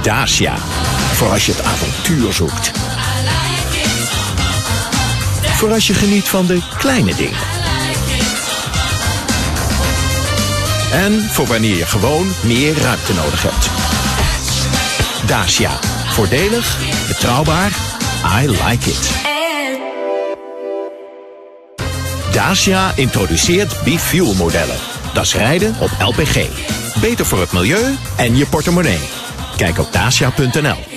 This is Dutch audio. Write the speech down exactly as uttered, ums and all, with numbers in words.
Dacia, voor als je het avontuur zoekt. Voor als je geniet van de kleine dingen. En voor wanneer je gewoon meer ruimte nodig hebt. Dacia. Voordelig, betrouwbaar, I like it. Dacia introduceert bi-fuel modellen. Dat is rijden op L P G. Beter voor het milieu en je portemonnee. Kijk op dacia punt n l.